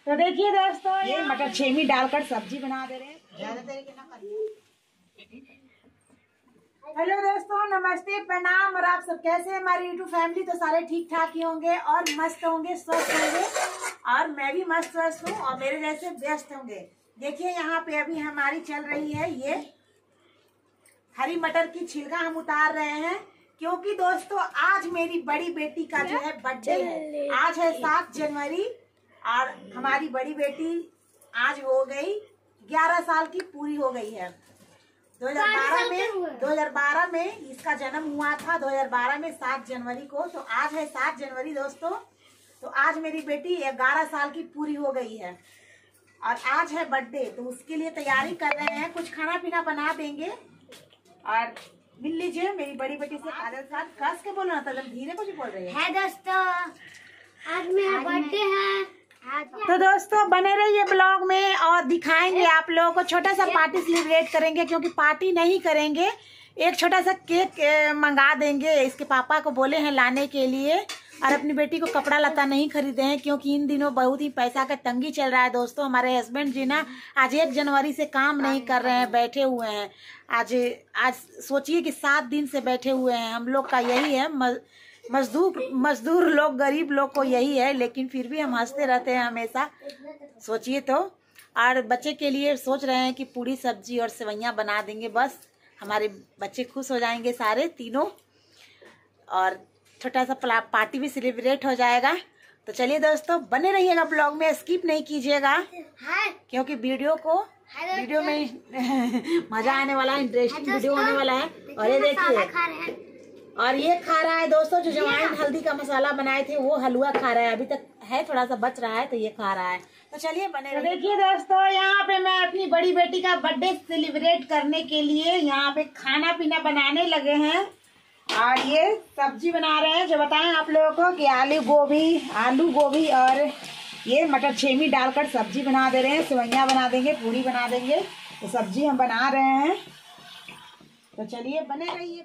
तो देखिए दोस्तों, ये मटर छेमी डालकर सब्जी बना दे रहे हैं। ज्यादा तरीके ना करिए। हेलो दोस्तों, नमस्ते, प्रणाम। और आप सब कैसे हैं? हमारी यूट्यूब फैमिली तो सारे ठीक ठाक ही होंगे और मस्त होंगे, स्वस्थ होंगे। और मैं भी मस्त स्वस्थ हूँ और मेरे जैसे व्यस्त होंगे। देखिए यहाँ पे अभी हमारी चल रही है ये हरी मटर की छिलका हम उतार रहे हैं, क्योंकि दोस्तों आज मेरी बड़ी बेटी का जो है बर्थडे है। आज है 7 जनवरी और हमारी बड़ी बेटी आज हो गई 11 साल की पूरी हो गई है। 2012 में इसका जन्म हुआ था, 2012 में 7 जनवरी को। तो आज है 7 जनवरी दोस्तों। तो आज मेरी बेटी 11 साल की पूरी हो गई है और आज है बर्थडे। तो उसके लिए तैयारी कर रहे हैं, कुछ खाना पीना बना देंगे। और मिल लीजिए मेरी बड़ी बेटी से काजल साथ। कस के बोलो ना, तो धीरे कुछ बोल रही है दोस्तों, आज मेरा बर्थडे है। तो दोस्तों बने रहिए ब्लॉग में और दिखाएंगे आप लोगों को। छोटा सा पार्टी सेलिब्रेट करेंगे, क्योंकि पार्टी नहीं करेंगे, एक छोटा सा केक मंगा देंगे। इसके पापा को बोले हैं लाने के लिए। और अपनी बेटी को कपड़ा लता नहीं खरीदे हैं, क्योंकि इन दिनों बहुत ही पैसा का तंगी चल रहा है दोस्तों। हमारे हस्बैंड जी ना आज 1 जनवरी से काम नहीं कर रहे हैं, बैठे हुए हैं। आज सोचिए कि 7 दिन से बैठे हुए हैं। हम लोग का यही है, मजदूर लोग, गरीब लोग को यही है, लेकिन फिर भी हम हंसते रहते हैं हमेशा। सोचिए तो। और बच्चे के लिए सोच रहे हैं कि पूरी सब्जी और सेवइयाँ बना देंगे, बस हमारे बच्चे खुश हो जाएंगे सारे तीनों। और छोटा सा पार्टी भी सेलिब्रेट हो जाएगा। तो चलिए दोस्तों बने रहिएगा ब्लॉग में, स्किप नहीं कीजिएगा, क्योंकि वीडियो में मजा आने वाला है, इंटरेस्टिंग वीडियो होने वाला है। और ये देखिए, और ये खा रहा है दोस्तों जो जवाइन हल्दी का मसाला बनाए थे, वो हलवा खा रहा है। अभी तक है, थोड़ा सा बच रहा है, तो ये खा रहा है। तो चलिए बने रहिए। देखिए दोस्तों, यहाँ पे मैं अपनी बड़ी बेटी का बर्थडे सेलिब्रेट करने के लिए यहाँ पे खाना पीना बनाने लगे हैं। और ये सब्जी बना रहे हैं, जो बताएं आप लोगों को कि आलू गोभी और ये मटर छेमी डालकर सब्जी बना दे रहे हैं। सेवइयाँ बना देंगे, पूरी बना देंगे। तो सब्जी हम बना रहे हैं। तो चलिए बने रहिए।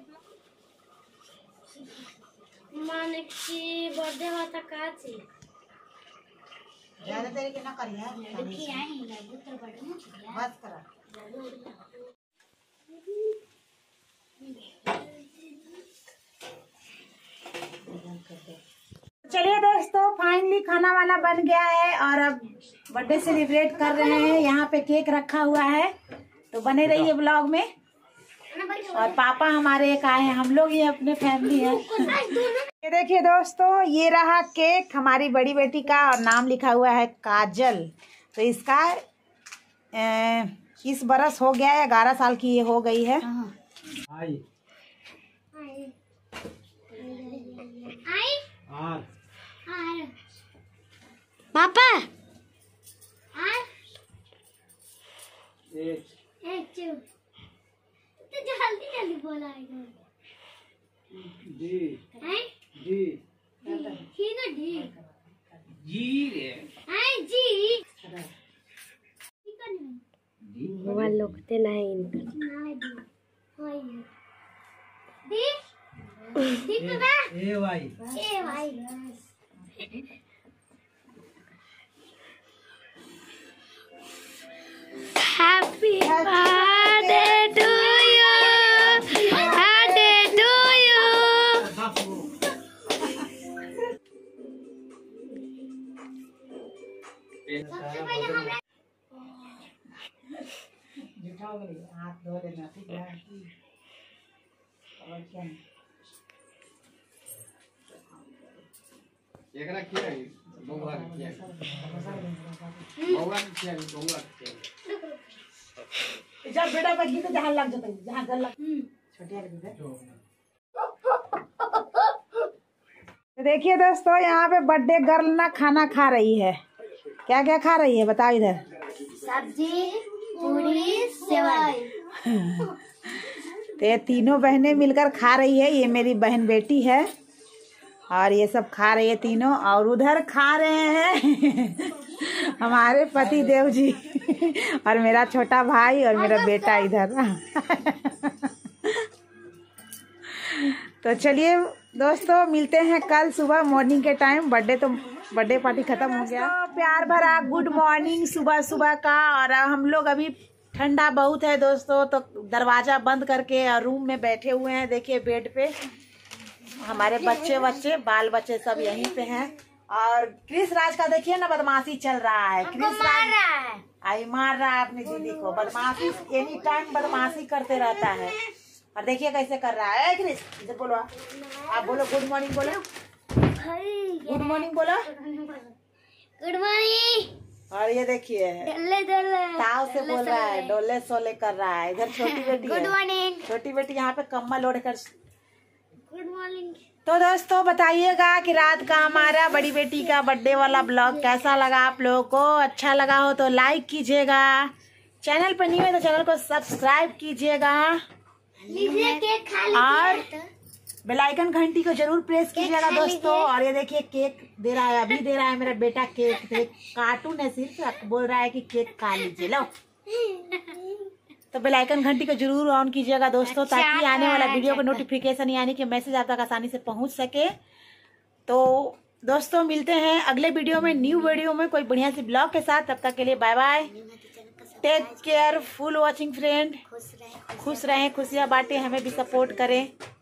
मानकी बर्थडे होता का छी ज्यादा तरीके ना करिए, बस करा। चलिए दोस्तों, फाइनली खाना वाना बन गया है और अब बर्थडे सेलिब्रेट कर रहे हैं। यहाँ पे केक रखा हुआ है, तो बने रहिए ब्लॉग में। और पापा हमारे एक आए हैं, हम लोग ये अपने फैमिली है। ये देखिए दोस्तों, ये रहा केक हमारी बड़ी बेटी का और नाम लिखा हुआ है काजल। तो इसका इस बरस हो गया है, 11 साल की ये हो गई है। पापा जल्दी जल्दी बोला है जी ही ना जी रे जी वो लोगते नहीं ए भाई हैप्पी बर्थडे टू हाथ धो लेना, ठीक है? और क्या एकरा की है बउवा की है जब बेटा बगी तो जहां लग जाता है, जहां गल लग छोटे वाले। तो देखिए दोस्तों, यहाँ पे बर्थडे गर्ल ना खाना खा रही है। क्या क्या खा रही है बताओ इधर? सब्जी, पूरी, सेवई। तो ये तीनों बहनें मिलकर खा रही है। ये मेरी बहन बेटी है और ये सब खा रही है तीनों। और उधर खा रहे हैं हमारे पति देव जी और मेरा छोटा भाई और मेरा बेटा इधर। तो चलिए दोस्तों, मिलते हैं कल सुबह मॉर्निंग के टाइम। बर्थडे तो बर्थडे पार्टी खत्म हो गया। तो प्यार भरा गुड मॉर्निंग सुबह सुबह का। और हम लोग अभी ठंडा बहुत है दोस्तों, तो दरवाजा बंद करके और रूम में बैठे हुए हैं। देखिए बेड पे हमारे बच्चे बाल बच्चे सब यहीं पे हैं। और क्रिस राज का देखिए ना बदमाशी चल रहा है। क्रिस राज आई मार रहा है अपनी दीदी को। बदमाशी एनी टाइम बदमाशी करते रहता है। और देखिए कैसे कर रहा है। क्रिस इधर बोलो, आप बोलो गुड मॉर्निंग बोलो, गुड मॉर्निंग बोलो, गुड मॉर्निंग। और ये देखिए ताव से बोल रहा है, डोले सोले कर रहा है। इधर छोटी बेटी गुड मॉर्निंग, छोटी बेटी यहाँ पे कम्बल ओढ़ कर। Good morning. तो दोस्तों बताइएगा कि रात का हमारा बड़ी बेटी का बर्थडे वाला ब्लॉग कैसा लगा आप लोगों को। अच्छा लगा हो तो लाइक कीजिएगा, चैनल पर नहीं हो तो चैनल को सब्सक्राइब कीजिएगा और बेल आइकन घंटी को जरूर प्रेस कीजिएगा दोस्तों। और ये देखिए केक दे रहा है, अभी दे रहा है मेरा बेटा केक। कार्टून है सिर्फ, बोल रहा है कि केक खा लीजिए लो। तो बेल आइकन घंटी को जरूर ऑन कीजिएगा दोस्तों, ताकि आने वाला वीडियो का नोटिफिकेशन यानी कि मैसेज आप तक आसानी से पहुंच सके। तो दोस्तों मिलते हैं अगले वीडियो में, न्यू वीडियो में कोई बढ़िया सी ब्लॉग के साथ। तब तक के लिए bye bye, take care, full watching friend. खुश रहें, खुशियाँ बांटें, हमें भी सपोर्ट करें।